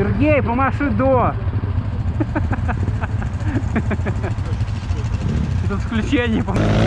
Сергей, помаши до. Это включение.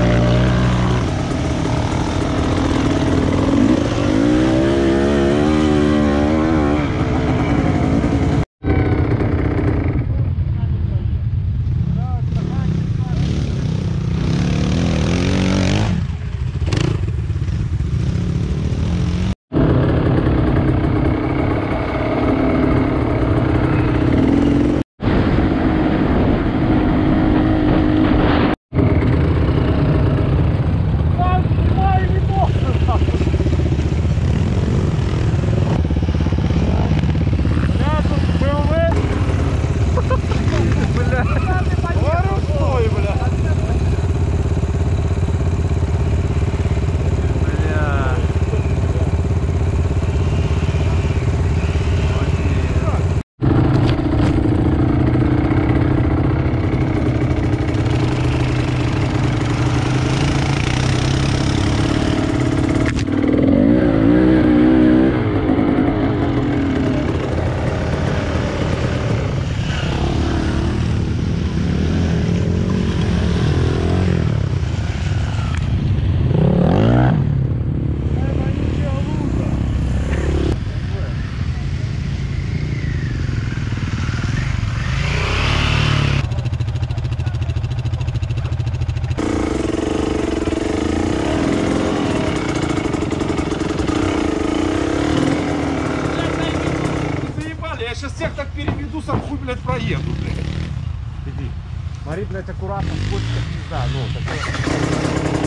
Я сейчас всех так переведу, сам хуй, блядь, проеду, блядь. Иди. Смотри, блядь, аккуратно, сколько пизда, ну, такое.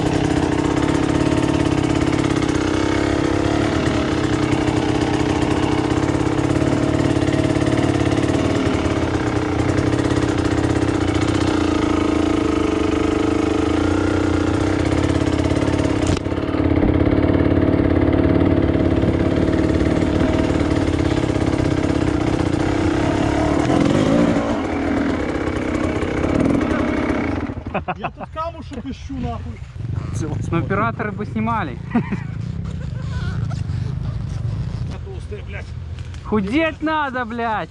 Я тут камушек ищу, нахуй. Но операторы бы снимали. Я толстая, блядь. Худеть надо, блядь.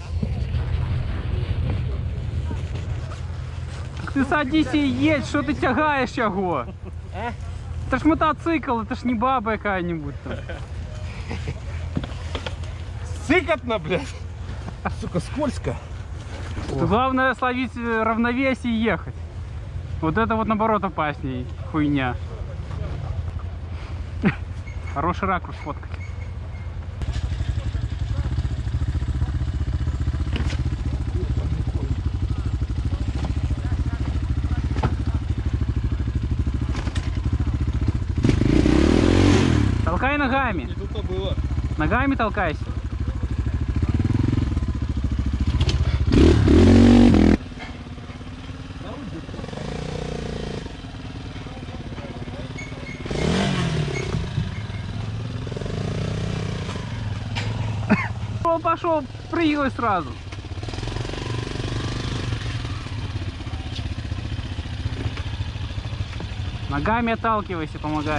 Ты садись и едь, что ты тягаешь его? Это ж мотоцикл, это ж не баба какая-нибудь там. Сыкотно, блядь. Сука, скользко. Главное словить равновесие и ехать. Вот это вот наоборот опасней хуйня. Хороший ракурс фоткать. Толкай ногами. Не тут-то было. Ногами толкайся. Он пошел, прыгай сразу. Ногами отталкивайся, помогай.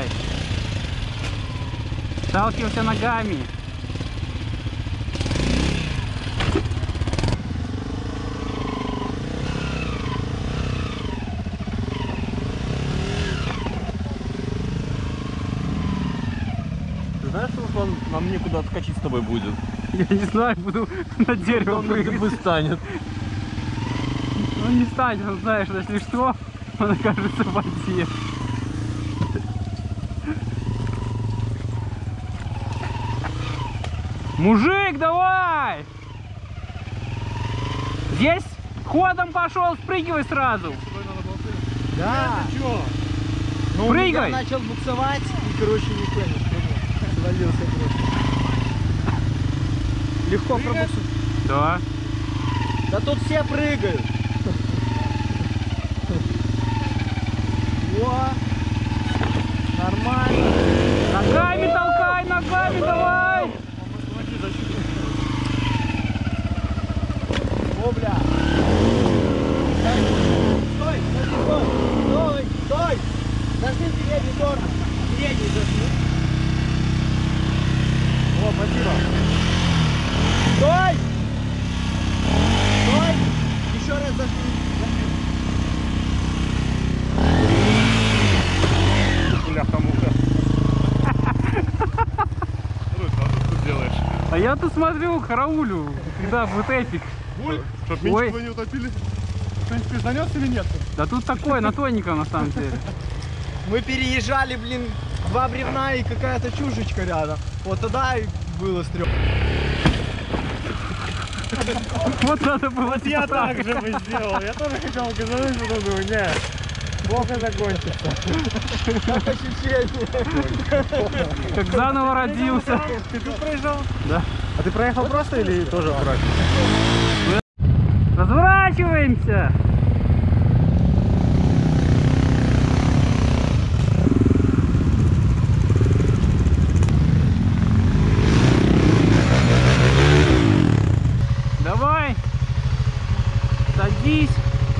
Отталкивайся ногами. Ты знаешь, что он нам некуда отскочить с тобой будет? Я не знаю, буду на дерево Он прыгать. станет. Он не станет, он знает, что если что, он окажется в воде. Мужик, давай! Здесь ходом пошел, спрыгивай сразу. Да. Чё? Ну, Прыгай. я начал буксовать и, короче, не понял, что свалился просто. Легко пробуксовать. Да. Да тут все прыгают. Во. Нормально. Ногами толкай, ногами давай! О, бля. Стой, стой, стой, стой. Зажми передний тормоз. Передний зажми. О, спасибо. Стой! Бляха-муха. Рус, а ты что делаешь? А я тут смотрю, караулю, когда будет эпик. Чтоб Ой. ничего не утопили. Кто-нибудь признанется или нет? Да тут такое, на тоненьком на самом деле. Мы переезжали, блин, 2 бревна и какая-то чушечка рядом. Вот тогда и было стрёмно. Вот надо было Я типа так же бы сделал. Я тоже хотел газануть, потом думаю, не, плохо закончится. Как ощущение? как заново родился. Ты тут проезжал? Да. А ты проехал просто или тоже аккуратно? Разворачиваемся! Давай! Садись!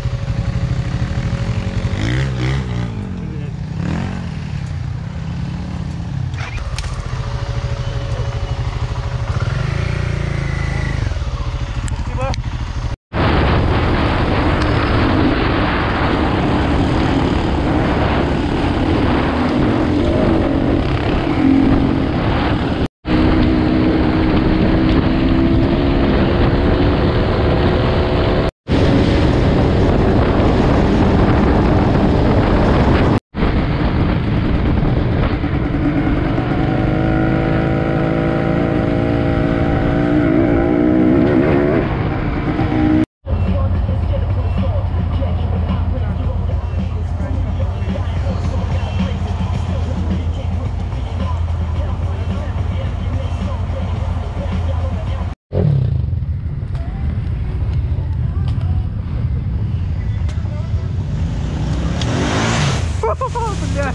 Бля.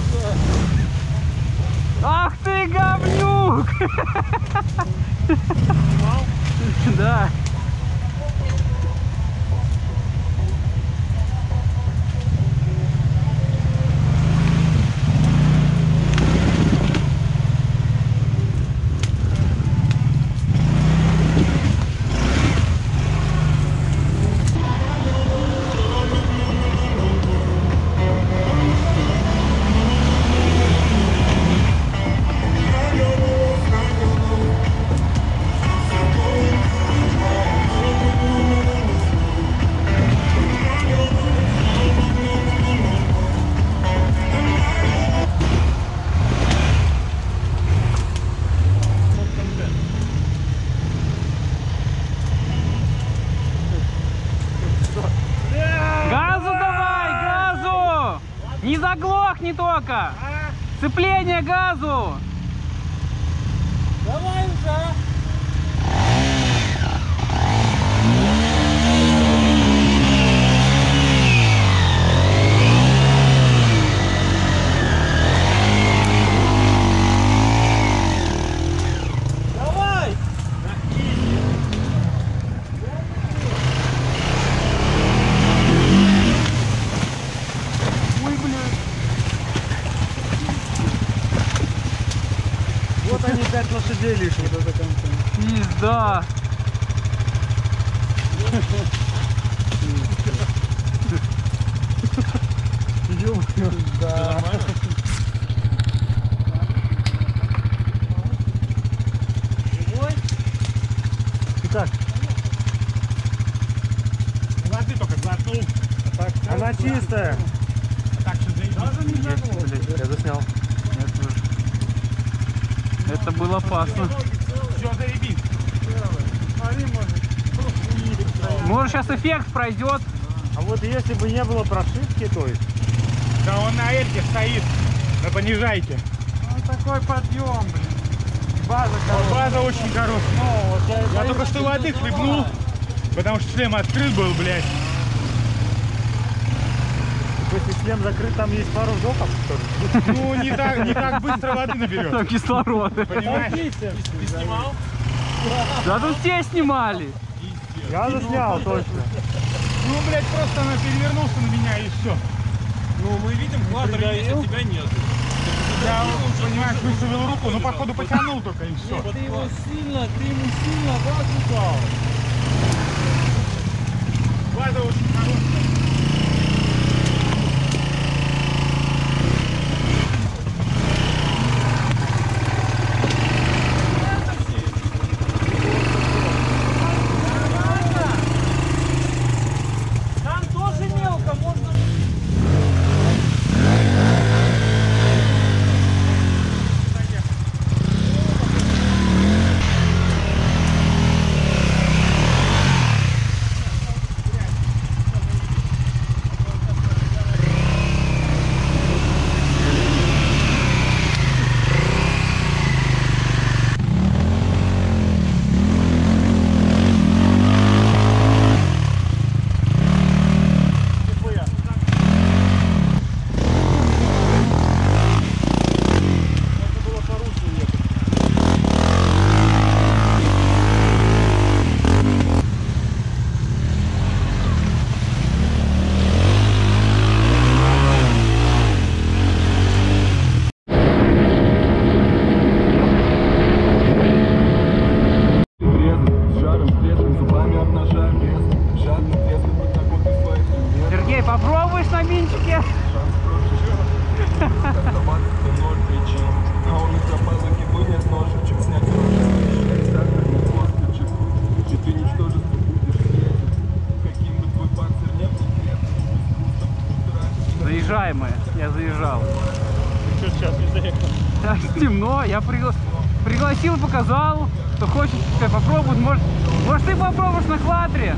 Ах ты говнюк! Да. Газу давай, газу! Не заглохни только! Сцепление газу! Давай уже! Давай! Ой, блядь. Вот они 5 лошадей лишь вот это конца. Пизда. Да. Итак, Воды только глотнул. она чистая. Так что заебись. Я заснял. Это было опасно. Все, заебись. Может сейчас эффект пройдет. А вот если бы не было прошивки, то есть. Да он на эльке стоит. На понижайке. Ну такой подъем, блин. База База очень короткая. Я только что воды хлебнул, потому что шлем открыт был, блядь. Если шлем закрыт, там есть пару вдохов, что ли? Ну, не так быстро воды наберет. Там кислород. Понимаешь? Ты снимал? Да тут все снимали. Я заснял, точно. Ну, блядь, просто она перевернулся на меня и все. Ну, мы видим, квадр есть, а тебя нет. Я, понимаешь, выставил руку, но походу потянул только и все. Ты ему сильно газ дал. Влада очень хорошая. Там тоже мелко, можно... Сергей, попробуешь на винчике? Заезжаем мы, я заезжал. Что сейчас не заехал? Так темно, я пригласил, показал, кто хочет, пускай попробует. Может ты попробуешь на квадре?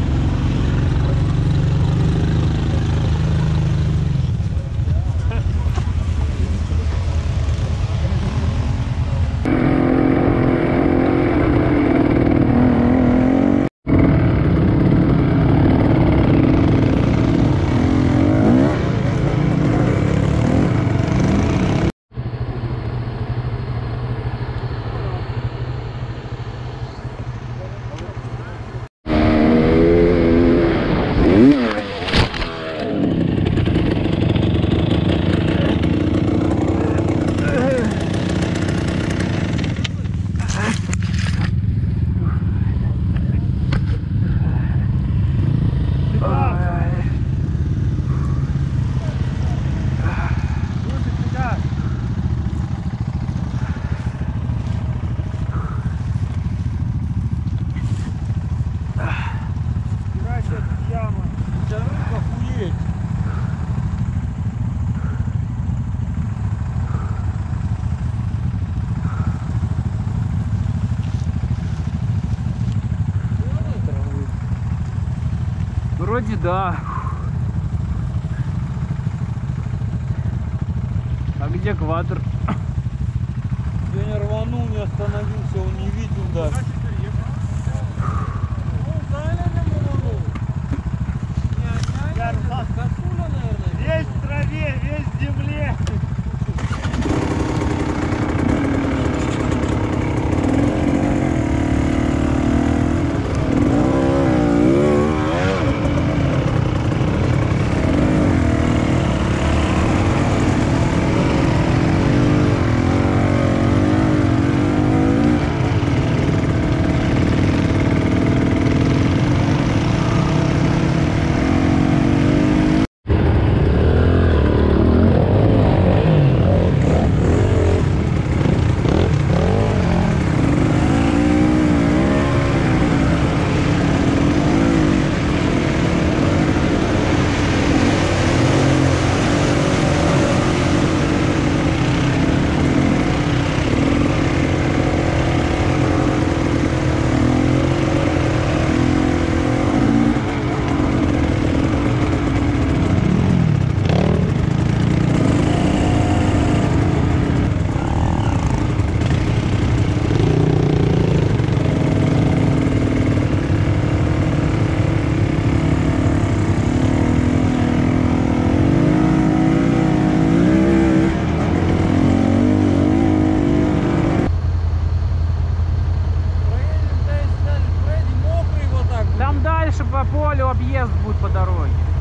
Вроде да. А где квадр? Я не рванул, не остановился, он не видел даже. Весь в траве, весь в земле. Там дальше по полю объезд будет по дороге.